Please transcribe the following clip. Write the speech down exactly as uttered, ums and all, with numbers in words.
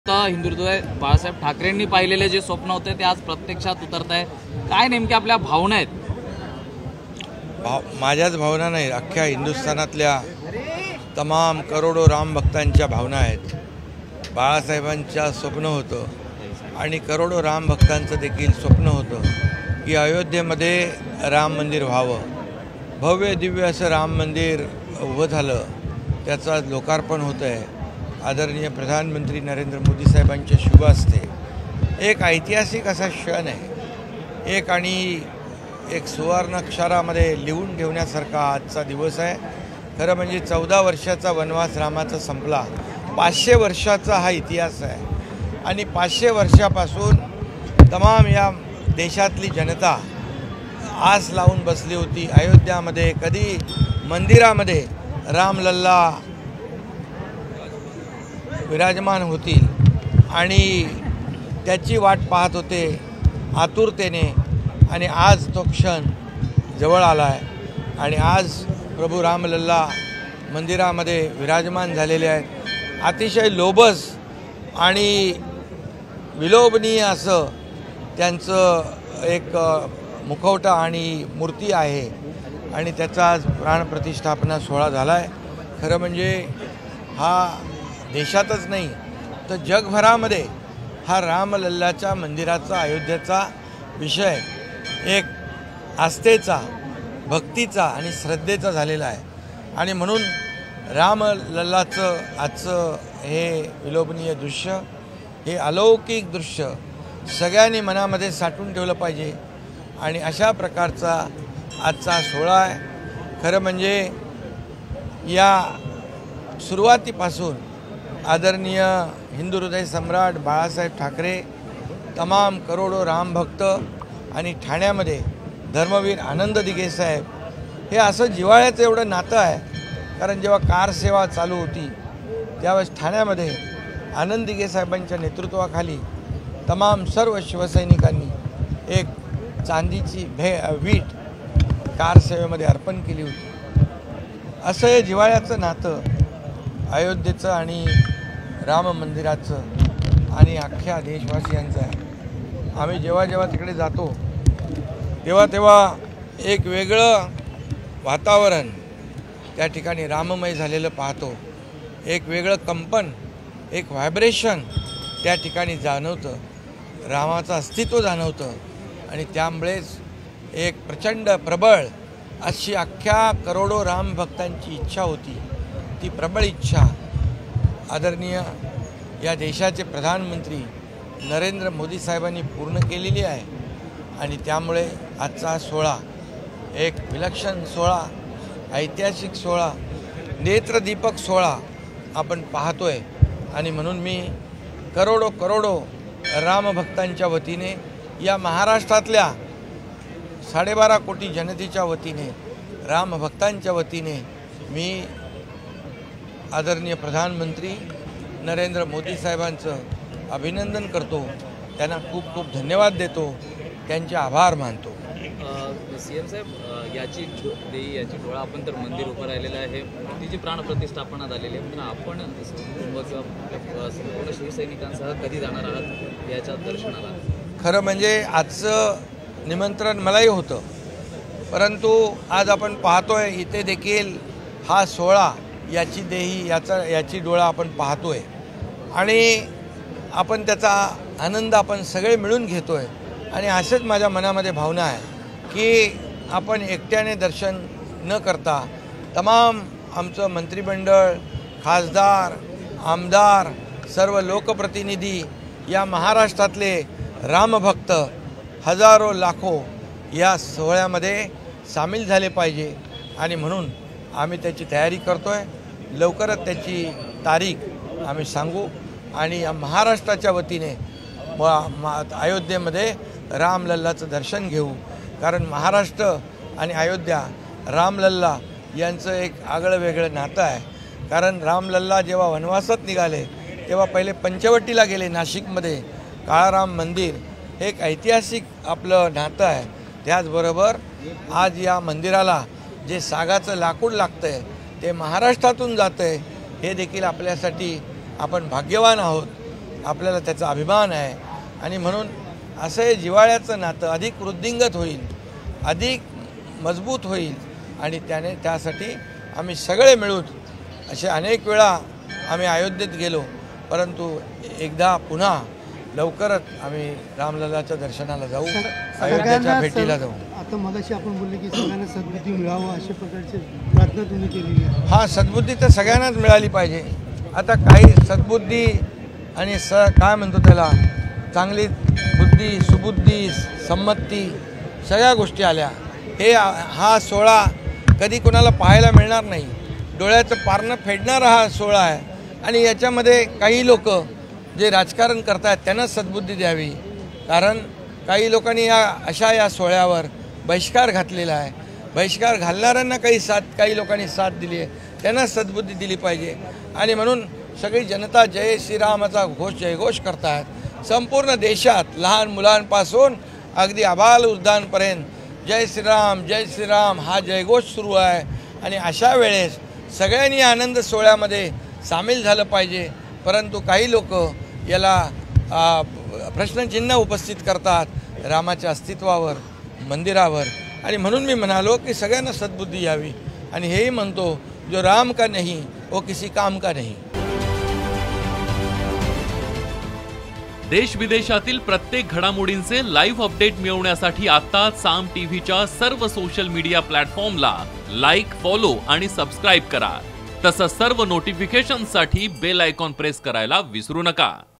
हिंदुत्व बाळासाहेब ठाकरेंनी पाहिलेले जे स्वप्न होते ते आज प्रत्यक्षात उतरत आहे। काय नेमक्या आपल्या भावना आहेत? भाव माझ्याच भावना नाही, अख्ख्या हिंदुस्थानातल्या तमाम करोडो राम भक्तांच्या भावना आहेत। बाळासाहेबांचं स्वप्न होतं आणि करोडो राम भक्तांचं देखील स्वप्न होतं की अयोध्येमध्ये राम मंदिर व्हावं, भव्य दिव्य असं राम मंदिर उभं झालं, त्याचं लोकार्पण होतं आहे। आदरणीय प्रधानमंत्री नरेंद्र मोदी साहेबांच्या शुभ हस्ते एक ऐतिहासिक असा क्षण आहे, एक आणि एक सुवर्ण अक्षरामध्ये लिहून ठेवण्यासारखा आजचा दिवस आहे। खरं म्हणजे चौदा वर्षाचा वनवास रामाचा संपला, पाचशे वर्षाचा हा इतिहास आहे आणि पाचशे वर्षापासून तमाम या देशातली जनता आस लावून बसली होती। अयोध्यामध्ये कधी मंदिरामध्ये रामलल्ला विराजमान होतील आणि त्याची वाट पाहत होते आतुरतेने, आणि आज तो क्षण जवळ आला आहे आणि आज प्रभू रामलल्ला मंदिरामध्ये विराजमान झालेले आहेत। अतिशय लोभस आणि विलोभनीय असं त्यांचं एक मुखवटा आणि मूर्ती आहे आणि त्याचा आज प्राणप्रतिष्ठापना सोहळा झाला आहे। खरं म्हणजे हा देशातच नाही तर जगभरामध्ये हा रामलल्लाच्या मंदिराचा, अयोध्येचा विषय एक आस्थेचा, भक्तीचा आणि श्रद्धेचा झालेला आहे आणि म्हणून रामलल्लाचं आजचं हे विलोभनीय दृश्य, हे अलौकिक दृश्य सगळ्यांनी मनामध्ये साठवून ठेवलं पाहिजे आणि अशा प्रकारचा आजचा सोहळा आहे। खरं म्हणजे या सुरुवातीपासून आदरणीय हिंदू हृदय सम्राट बाळासाहेब ठाकरे, तमाम करोडो रामभक्त आणि ठाण्यामध्ये धर्मवीर आनंद दिघे साहेब, हे असं जिव्हाळ्याचं एवढं नातं आहे। कारण जेव्हा कार सेवा चालू होती त्यावेळेस ठाण्यामध्ये आनंद दिघे साहेबांच्या नेतृत्वाखाली तमाम सर्व शिवसैनिकांनी एक चांदीची भे वीट कार सेवेमध्ये अर्पण केली होती। असं हे जिव्हाळ्याचं नातं अयोध्येचं आणि राम मंदिराचं आणि अख्ख्या देशवासियांचं आहे। आम्ही जेव्हा जेव्हा तिकडे जातो तेव्हा तेव्हा एक वेगळं वातावरण त्या ठिकाणी राममय झालेलं पाहतो, एक वेगळं कंपन, एक व्हायब्रेशन त्या ठिकाणी जाणवतं, रामाचं अस्तित्व जाणवतं आणि त्यामुळेच एक प्रचंड प्रबळ अशी अख्ख्या करोडो राम भक्तांची इच्छा होती। ती प्रबळ इच्छा आदरणीय या देशाचे प्रधानमंत्री नरेंद्र मोदी साहेबांनी पूर्ण केलेली आहे आणि त्यामुळे आजचा सोहळा एक विलक्षण सोहळा, ऐतिहासिक सोहळा, नेत्रदीपक सोहळा आपण पाहतोय आणि म्हणून मी करोडो करोडो रामभक्तांच्या वतीने, या महाराष्ट्रातल्या साडेबारा कोटी जनतेच्या वतीने, रामभक्तांच्या वतीने मी आदरणीय प्रधानमंत्री नरेंद्र मोदी साहेबांचं अभिनंदन करतो, त्यांना खूप खूप धन्यवाद देतो, त्यांचे आभार मानतो। सी एम साहेब, याची देई याची डोळा आपण तर मंदिर उभं राहिलेलं आहे, तिची प्राणप्रतिष्ठापना झालेली आहे, पण आपण किंवा संपूर्ण शिवसैनिकांसह कधी जाणार आहात याच्या दर्शनाला? खरं म्हणजे आजचं निमंत्रण मलाही होतं, परंतु आज आपण पाहतोय इथे देखील हा सोहळा, याची देही याचा याची डोळा आपण पाहतोय आणि आपण त्याचा आनंद आपण सगळे मिळून घेतोय आणि असेच माझ्या मनामध्ये भावना आहे की आपण एकट्याने दर्शन न करता तमाम आमचं मंत्रिमंडळ, खासदार, आमदार, सर्व लोकप्रतिनिधी, या महाराष्ट्रातले रामभक्त हजारो लाखो या सोहळ्यामध्ये सामील झाले पाहिजे आणि म्हणून आम्ही त्याची तयारी करतोय। लवकरच त्याची तारीख आम्ही सांगू आणि या महाराष्ट्राच्या वतीने अयोध्येमध्ये रामलल्लाचं दर्शन घेऊ, कारण महाराष्ट्र आणि अयोध्या, रामलल्ला यांचं एक आगळं वेगळं नातं आहे। कारण रामलल्ला जेव्हा वनवासात निघाले तेव्हा पहिले पंचवटीला गेले, नाशिकमध्ये काळाराम मंदिर, हे एक ऐतिहासिक आपलं नातं आहे। त्याचबरोबर आज या मंदिराला जे सागाचं लाकूड लागतं आहे ते महाराष्ट्रातून जातं आहे, हे देखील आपल्यासाठी आपण भाग्यवान आहोत। आपल्याला त्याचा अभिमान आहे आणि म्हणून असं हे जिव्हाळ्याचं नातं अधिक वृद्धिंगत होईल, अधिक मजबूत होईल आणि त्याने त्यासाठी आम्ही सगळे मिळून असे अनेक वेळा आम्ही अयोध्येत गेलो, परंतु एकदा पुन्हा लवकरच आम्ही रामलल्लाच्या दर्शनाला जाऊ, अयोध्येच्या भेटीला जाऊ. आता मगाशी आपण बोलले की सगळ्यांना सद्बुद्धी मिळावं अशा प्रकारची प्रार्थना तुम्ही केलेली आहे. हा, सद्बुद्धी तर सगळ्यांनाच मिळाली पाहिजे. आता काही सद्बुद्धी आणि स काय म्हणतो त्याला चांगली बुद्धी, सुबुद्धी, संमती सगळ्या गोष्टी आल्या. हे हा सोहळा कधी कोणाला पाहायला मिळणार नाही. डोळ्याचं पारणं फेडणारा हा सोहळा आहे आणि याच्यामध्ये काही लोक जे राजकारण करतात त्यांना सद्बुद्धी द्यावी, कारण काही लोकांनी या अशा या सोहळ्यावर बहिष्कार घातलेला आहे. बहिष्कार घालणाऱ्यांना काही साथ काही लोकांनी साथ दिली आहे, त्यांना सद्बुद्धी दिली पाहिजे. आणि म्हणून सगळी जनता जय श्रीरामाचा घोष जयघोष करतात. संपूर्ण देशात लहान मुलांपासून अगदी आबाल वृद्धांपर्यंत जय श्रीराम जय श्रीराम हा जयघोष सुरू आहे. आणि अशा वेळेस सगळ्यांनी आनंद सोहळ्यामध्ये सामील झालं पाहिजे. परंतु काही लोक याला प्रश्नचिन्ह उपस्थित करतात रामाच्या अस्तित्वावर, मंदिरावर. आणि म्हणून मी म्हणालो की सगळ्यांना सद्बुद्धी यावी आणि हेही म्हणतो जो राम का नहीं वो किसी काम का नहीं. देश विदेशातील प्रत्येक घडामोडींचे लाईव्ह अपडेट मिळवण्यासाठी आता साम टीव्हीच्या सर्व सोशल मीडिया प्लॅटफॉर्मला लाईक, फॉलो आणि सबस्क्राईब करा. तसंच सर्व नोटिफिकेशनसाठी बेल आयकॉन प्रेस करायला विसरू नका.